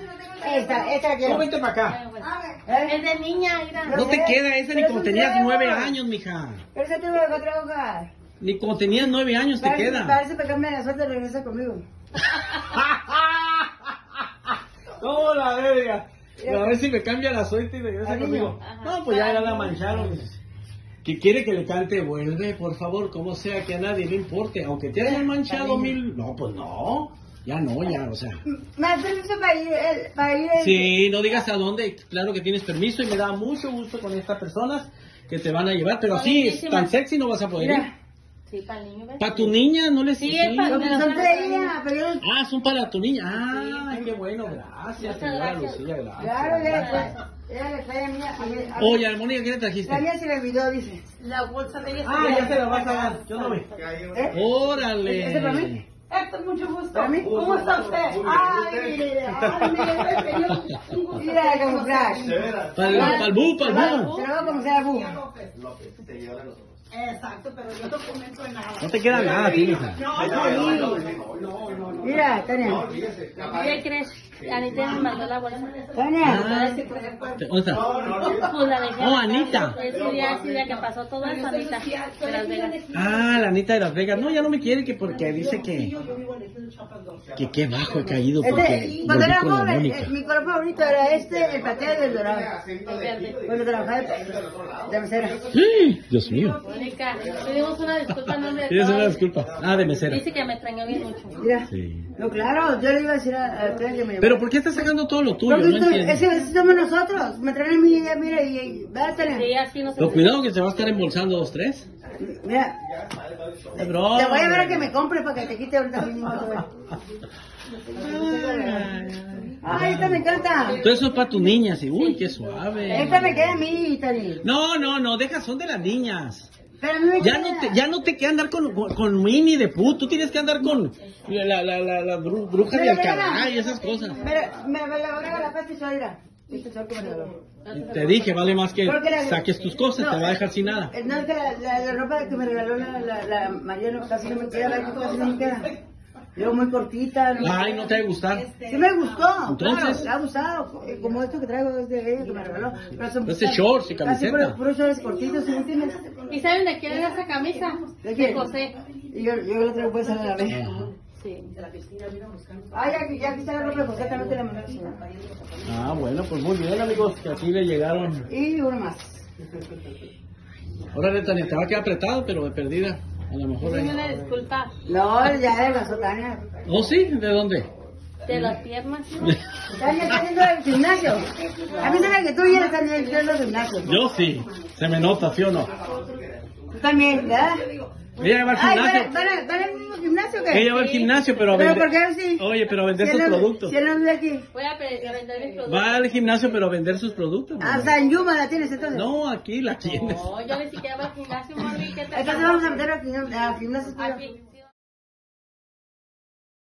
Esta Tú vente para acá. Es de niña, mira. No te queda esa ni cuando tenías 9 años, mija. Pero ese tengo que trabajar. Ni cuando tenías 9 años te queda. Parece que cambia la suerte y regresa conmigo. ¿Cómo la verga? A ver si me cambia la suerte y regresa conmigo. No, pues ya la mancharon. Que quiere que le cante, vuelve, por favor, como sea, que a nadie le importe. Aunque te hayan manchado 1000. No, pues no. Ya no, ya, o sea. ¿Me das permiso para ir? Sí, no digas a dónde. Claro que tienes permiso y me da mucho gusto con estas personas que te van a llevar. Pero así, tan sexy no vas a poder ir. Sí, para el niño. ¿Para tu niña? No les Sí, es para son de ella, pero yo... Ah, son para tu niña. Ah, qué bueno, gracias, señora Lucía, gracias. Claro, ella le trae a mí. Oye, Armonía, ¿qué le trajiste? La mía se le olvidó, dice. La bolsa de ella. Ah, ya se la vas a dar. Yo no ve. Órale. ¿Ese para mí? Héctor, mucho gusto. ¿Para mí? ¿Cómo está usted? Ay, mira la camuflaje. Para el bu. Se lo va a comenzar al bu. Exacto, pero yo no comento en nada. No te queda nada, hija. Mira, Tania. ¿Qué crees? Anita me mandó la bolsa. Tania. ¿Dónde está? Pues la dejé. Oh, Anita. Ese día que pasó todo eso, Anita, de Las Vegas. Ah, la Anita de Las Vegas. No, ya no me quiere que porque dice que qué bajo he caído porque Cuando volví era con la pobre, Mónica. mi color favorito era el plateado y el dorado. Cuando trabajaba de mesera. Dios mío. Mónica, pedimos una disculpa en nombre de Tienes una todos. disculpa. Ah, de mesera. Dice que me extrañó bien mucho. Mira. Sí. No, claro, yo le iba a decir a ustedes que me... Pero ¿por qué estás sacando todo lo tuyo? Porque No entiendo. es que somos nosotros. Me traen a mí y ella, mira, y dátela. Sí, así no se Pero cuidado que se va a estar embolsando 2, 3. Mira, Es broma. te voy a ver a que me compre para que te quite ahorita mismo. Ay, esta me encanta. Todo eso es para tus niñas. Y, uy, qué suave. Esta me queda a mí, Tani. No, deja, son de las niñas. Pero a mí me queda... Ya no te queda andar con Minnie de Pooh. Tú tienes que andar con la bruja de Alcalá y esas cosas. Me la agrega la pasta y suadira. Este es que me regaló. Te dije, vale más que saques tus cosas, te va a dejar sin nada. No, es que la ropa que me regaló la Mariano casi no me queda, casi no me queda. Yo muy cortita. Ay, no te va a gustar. Sí me gustó. Entonces. Claro, me ha gustado. Como esto que traigo es de ella que me regaló. Pero son Ese shorts y camiseta. Casi puros shorts cortitos, ¿sí me entiendes? ¿Y saben de quién es esa camisa? ¿De quién? José. Y yo la traigo puesta a la vez. Sí. Ay, ya aquí está la ropa de José, también te la mandé. Ah, bueno, pues muy bien, amigos, que así le llegaron. Y uno más. Ahora, Tania, te va a quedar apretado, pero de perdida. A lo mejor. Dime una disculpa. No, ya de la Tania. ¿Oh, sí? ¿De dónde? De las piernas. Tania está haciendo el gimnasio. A mí se me que tú ya estás haciendo el gimnasio. Yo sí. Se me nota, ¿sí o no? Tú también, ¿verdad? Ella va al Ay, gimnasio. ¿van al mismo gimnasio o qué? Ella va al gimnasio, pero a ¿Pero vender. por qué sí? Oye, pero a vender Si sus él no- productos. Si él no vive aquí. Voy a vender mis productos. Va al gimnasio, pero a vender sus productos. ¿no? Hasta en Yuma la tienes entonces. No, aquí la tienes. No, yo ni siquiera voy al gimnasio, mami. ¿Qué te Entonces vamos a meter al gimnasio. Aquí.